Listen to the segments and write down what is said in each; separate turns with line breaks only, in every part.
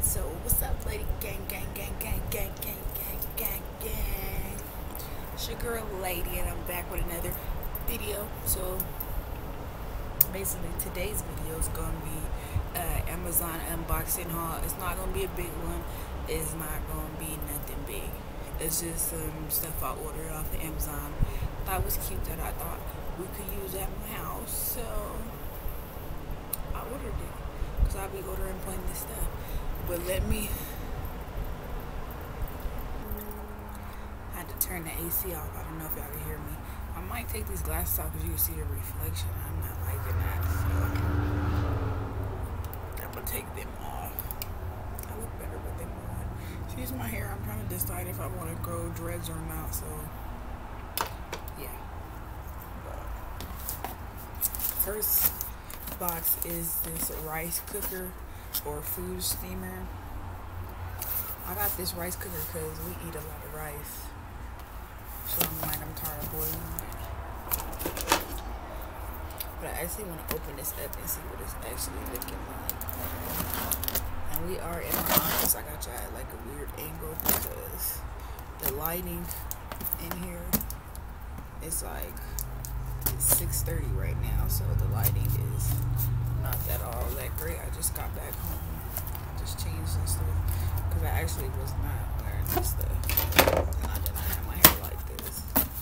Alright, so what's up, lady gang, gang, gang, gang, gang, gang, gang, gang, gang. It's your girl, Lady, and I'm back with another video. So, basically, today's video is going to be Amazon unboxing haul. It's not going to be a big one. It's not going to be nothing big. It's just some stuff I ordered off of Amazon. Thought was cute that I thought we could use at my house. So, I ordered it. Because I'll be ordering plenty of stuff. But let me... I had to turn the AC off. I don't know if y'all can hear me. I might take these glasses off because you can see the reflection. I'm not liking that. So I'm going to take them off. I look better with them on. Excuse my hair. I'm trying to decide if I want to grow dreads or not. So, yeah. First box is this rice cooker or food steamer. I got this rice cooker because we eat a lot of rice, so I'm tired of boiling it. But I actually want to open this up and see what it's actually looking like. And we are in my office. I got you at like a weird angle because the lighting in here is like 6:30 right now, so the lighting is not that great. I just got back home. I just changed and stuff because I actually was not wearing this stuff, and I did not have my hair like this.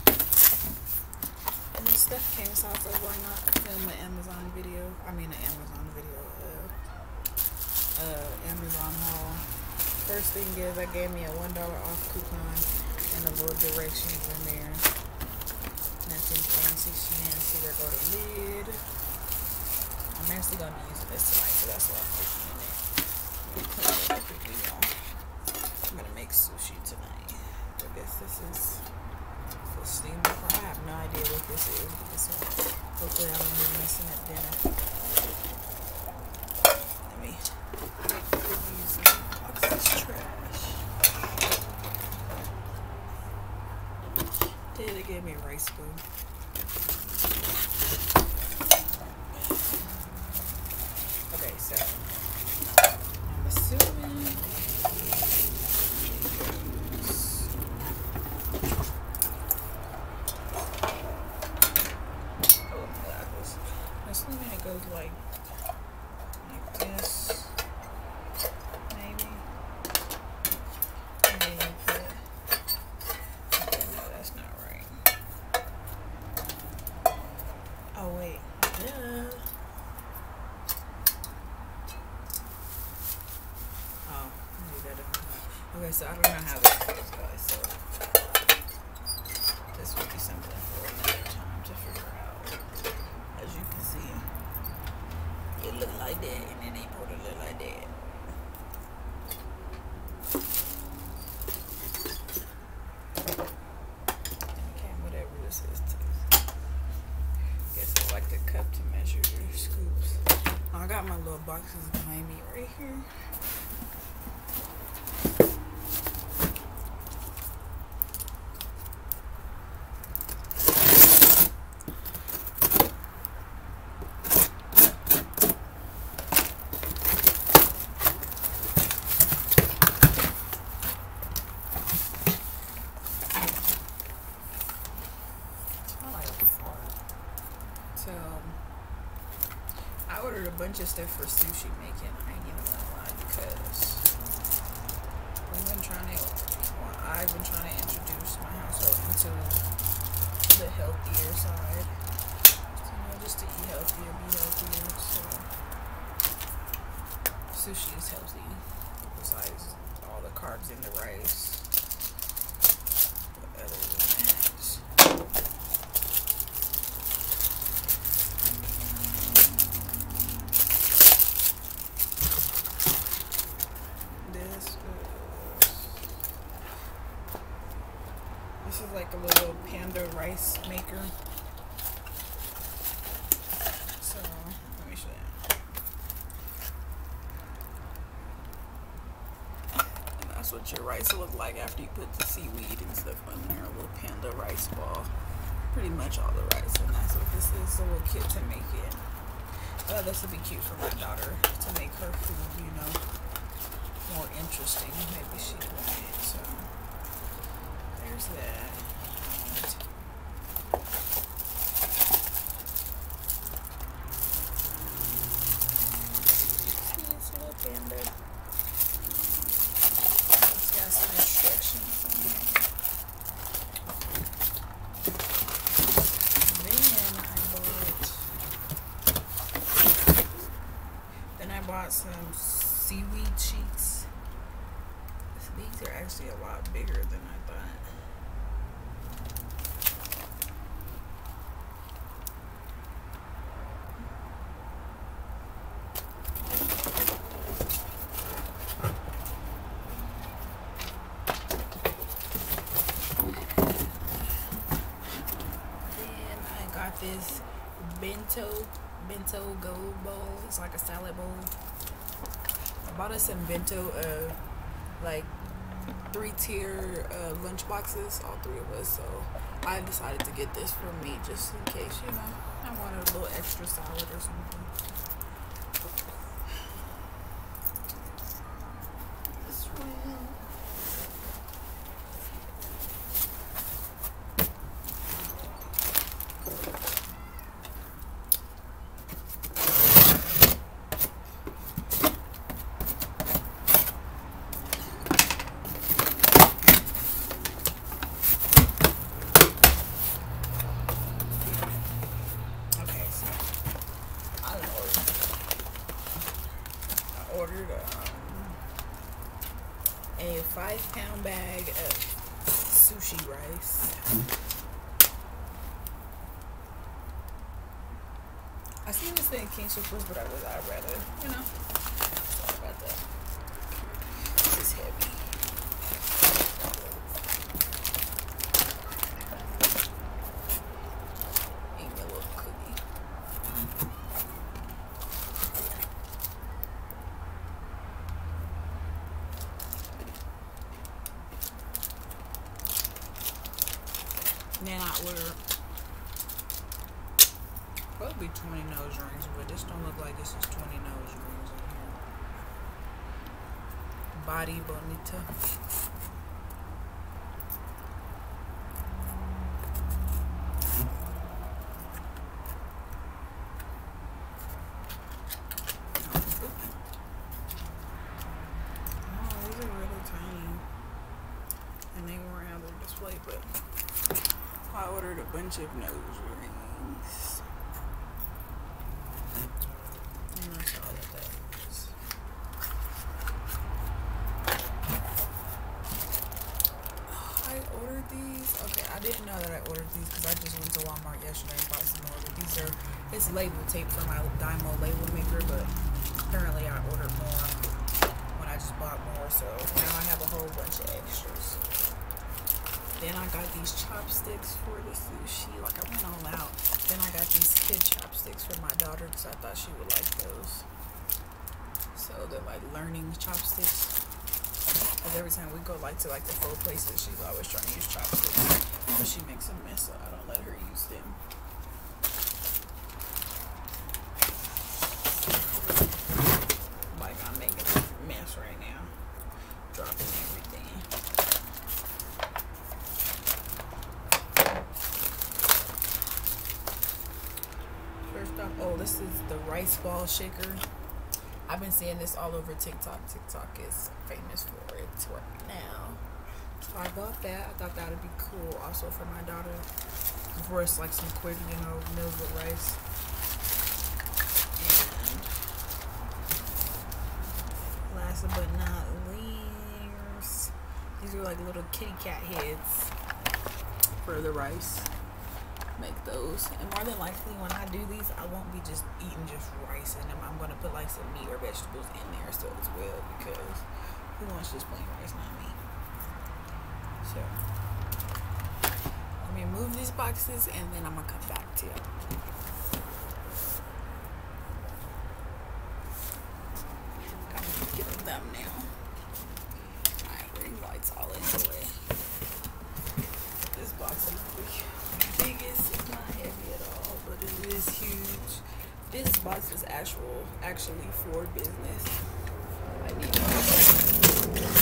And this stuff came, so I was like, why not film an Amazon video? Amazon haul. First thing is, I gave me a $1 off coupon and a little directions in there. Nothing fancy schmancy. There go the lid. I'm actually going to be using this tonight, so that's why I'm putting in it. I'm going to make sushi tonight. I guess this is for steamed fry. I have no idea what this is. Hopefully I won't be messing up dinner. Let me use this box. It's trash. They gave me a rice spoon. Okay, so I'm assuming it goes like this, maybe. And then you put, okay, no, that's not right. Oh wait, yeah. Oh, maybe that doesn't come. Okay, so I don't know how this goes, guys. So this would be something for another time to figure out. As you can see, it look like that, and then they put it look like that. Okay, whatever this is too. Guess it's like the cup to measure your scoops. I got my little boxes behind me right here. So, I ordered a bunch of stuff for sushi making. I ain't even gonna lie, because I've been trying to introduce my household into the healthier side. So, just to eat healthier, be healthier. So, sushi is healthy, besides all the carbs in the rice. But other than that, this is like a little panda rice maker. So, let me show you. And that's what your rice will look like after you put the seaweed and stuff in there. A little panda rice ball. Pretty much all the rice. And that's what this is, a little kit to make it. I thought this would be cute for my daughter to make her food, you know. interesting. Maybe she might. So there's that. See this little panda. It's got some instructions on it. I bought some seaweed sheets. These are actually a lot bigger than I thought. Then I got this bento gold bowl. It's like a salad bowl. I bought us some bento like 3-tier lunch boxes, all 3 of us, so I decided to get this for me just in case, you know, I wanted a little extra salad or something. This one. Ordered a 5-pound bag of sushi rice. I seen this thing King Soopers, but I'd rather, you know. Sorry about that. This is heavy. Eat me a little cookie. Then I ordered probably 20 nose rings, but this don't look like this is 20 nose rings in here. Body bonita. Oh, these are really tiny. And they weren't out of display, but I ordered a bunch of nose rings. And that's all that is. I ordered these. Okay, I didn't know that I ordered these because I just went to Walmart yesterday and bought some more. But these are, it's label tape for my Dymo label maker, but apparently I ordered more when I just bought more. So now I have a whole bunch of extras. Then I got these chopsticks for the sushi. Like, I went all out. Then I got these kid chopsticks for my daughter because I thought she would like those. So they're like learning chopsticks. Because every time we go like to like the full places, she's always trying to use chopsticks. But she makes a mess, so I don't let her use them. Like, I'm making a mess right now. Dropping everything. Oh, this is the rice ball shaker. I've been seeing this all over TikTok. TikTok is famous for it right now. So I bought that. I thought that would be cool also for my daughter. For it's like some quick, you know, meals with rice. And last but not least, these are like little kitty cat heads for the rice. Make those, and more than likely when I do these, I won't be just eating just rice in them. I'm going to put like some meat or vegetables in there so as well, because who wants just plain rice? Not me. So let me move these boxes and then I'm gonna come back to you. Get a thumbnail. Alright, ring lights all in the way. This box is the biggest. It's not heavy at all, but it is huge. This box is actually for business. I need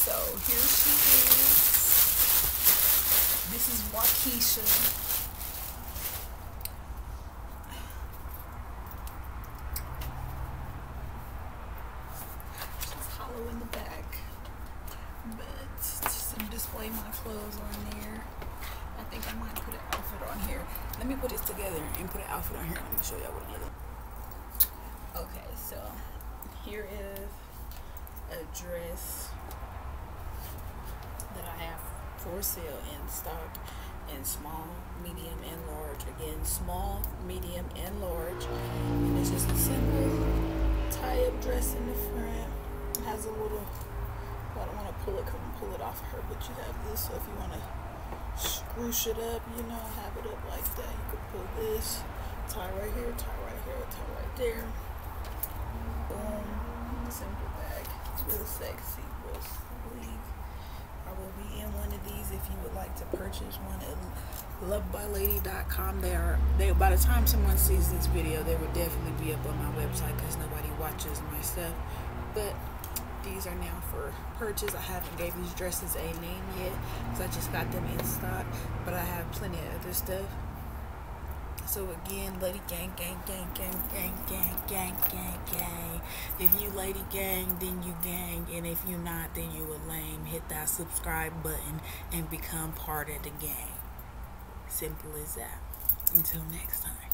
So here she is. This is Waukesha. She's hollow in the back, but just to display my clothes on there. I think I might put an outfit on here. Let me put this together and put an outfit on here. Let me show y'all what it looks like. Okay, so here is a dress that I have for sale in stock in small, medium, and large. Again, small, medium, and large. And it's just a simple tie-up dress in the front. It has a little, well, I don't want to pull it off her, but you have this, so if you want to scroosh it up, you know, have it up like that, you could pull this, tie right here, tie right here, tie right there. Boom. Simple bag. It's real sexy, real sleek. I will be in one of these if you would like to purchase one at lovebylady.com. They by the time someone sees this video, they will definitely be up on my website because nobody watches my stuff. But these are now for purchase. I haven't gave these dresses a name yet because I just got them in stock, but I have plenty of other stuff. So again, lady gang, gang, gang, gang, gang, gang, gang, gang, gang. If you lady gang, then you gang, and if you not, then you a lame. Hit that subscribe button and become part of the gang. Simple as that. Until next time.